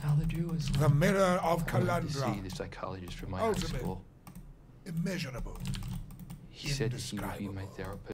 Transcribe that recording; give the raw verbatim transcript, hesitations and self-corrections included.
Now the Jew is The mirror of I wanted to see Kalandra. the psychologist from my high Ultimate. school. Immeasurable. He said he would be my Indescribable. therapist.